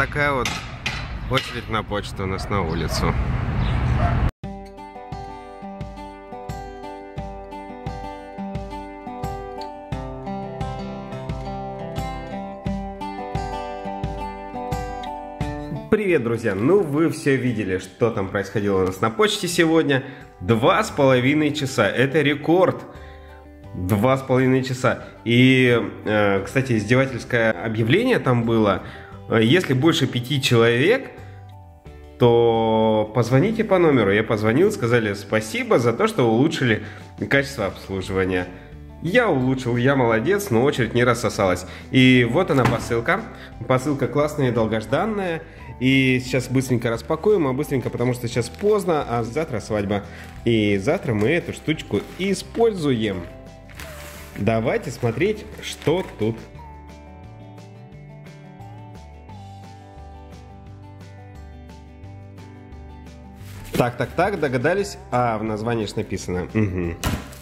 такая вот очередь на почту у нас на улицу. Привет, друзья! Ну, вы все видели, что там происходило у нас на почте сегодня. 2,5 часа. Это рекорд. 2,5 часа. И, кстати, издевательское объявление там было. Если больше 5 человек, то позвоните по номеру. Я позвонил, сказали спасибо за то, что улучшили качество обслуживания. Я улучшил, я молодец, но очередь не рассосалась. И вот она посылка. Посылка классная и долгожданная. И сейчас быстренько распакуем, быстренько, потому что сейчас поздно, а завтра свадьба. И завтра мы эту штучку используем. Давайте смотреть, что тут. Так, догадались? А, в названии ж написано. Угу.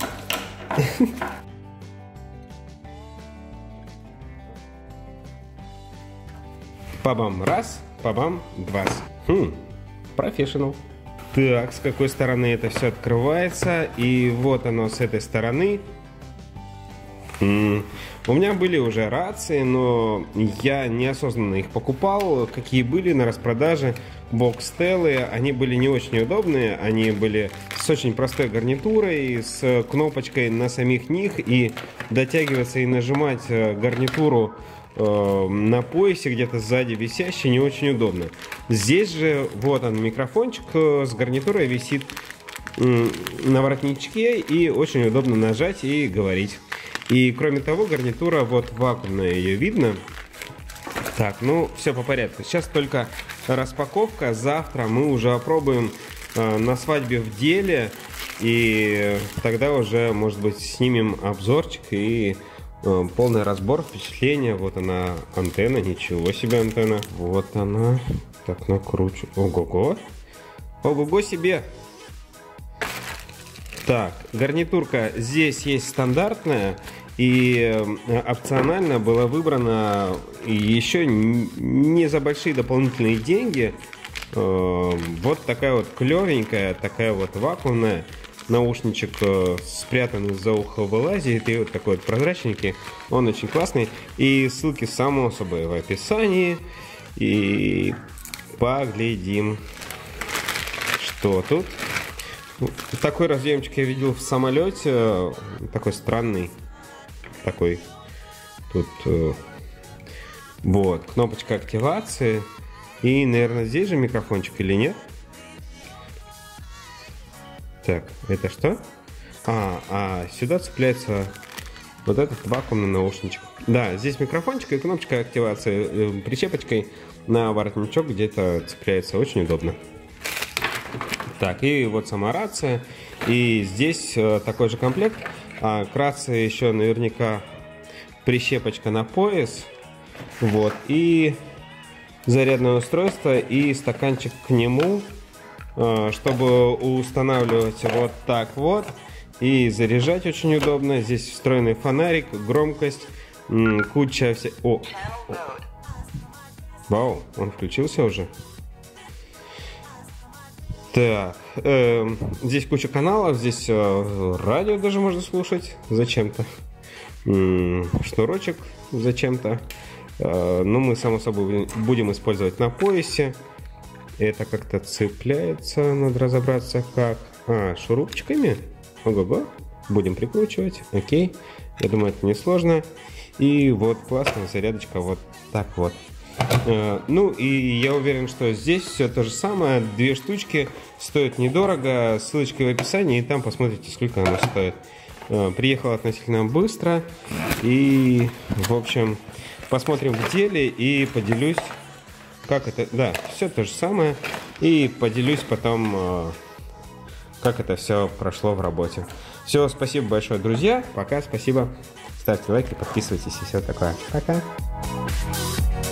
Пабам раз, пабам два. Профессионал. Так, с какой стороны это все открывается? И вот оно с этой стороны. У меня были уже рации, но я неосознанно их покупал. Какие были на распродаже бокстеллы, они были не очень удобные. Они были с очень простой гарнитурой, с кнопочкой на самих них. И дотягиваться и нажимать гарнитуру на поясе, где-то сзади висящий, не очень удобно. Здесь же, вот он, микрофончик с гарнитурой висит на воротничке, и очень удобно нажать и говорить. И кроме того, гарнитура вот вакуумная, ее видно. Так, ну все по порядку. Сейчас только распаковка. Завтра мы уже опробуем на свадьбе в деле. И тогда уже, может быть, снимем обзорчик и полный разбор, впечатления. Вот она, антенна. Ничего себе антенна. Вот она. Так, накручу. Ого-го. Ого-го себе. Так, гарнитурка здесь есть стандартная. И опционально было выбрано еще не за большие дополнительные деньги вот такая вот клевенькая, такая вот вакуумная. Наушничек спрятанный за ухо вылазит, и вот такой вот прозрачненький. Он очень классный. И ссылки, само собой, в описании. И поглядим, что тут. Такой разъемчик я видел в самолете. Такой странный. Такой. Тут вот кнопочка активации. И, наверное, здесь же микрофончик или нет? Так, это что? Сюда цепляется вот этот вакуумный наушничек. Да, здесь микрофончик и кнопочка активации прищепочкой на воротничок где-то цепляется. Очень удобно. Так, и вот сама рация. И здесь такой же комплект. К рации еще наверняка прищепочка на пояс. Вот. И зарядное устройство и стаканчик к нему, чтобы устанавливать вот так вот. И заряжать очень удобно. Здесь встроенный фонарик, громкость, куча всех... Вау, он включился уже. Так, здесь куча каналов, здесь радио даже можно слушать зачем-то. Шнурочек зачем-то. Но мы, само собой, будем использовать на поясе. Это как-то цепляется, надо разобраться как. Шурупчиками. Ого-го. Будем прикручивать. Окей. Я думаю, это несложно. И вот классная зарядочка вот так вот. Ну и я уверен, что здесь все то же самое. 2 штучки, стоят недорого. Ссылочка в описании, и там посмотрите, сколько оно стоит. Приехал относительно быстро. И, в общем, посмотрим в деле и поделюсь, как это... Да, все то же самое. И поделюсь потом, как это все прошло в работе. Все, спасибо большое, друзья. Пока, спасибо. Ставьте лайки, подписывайтесь и все такое. Пока.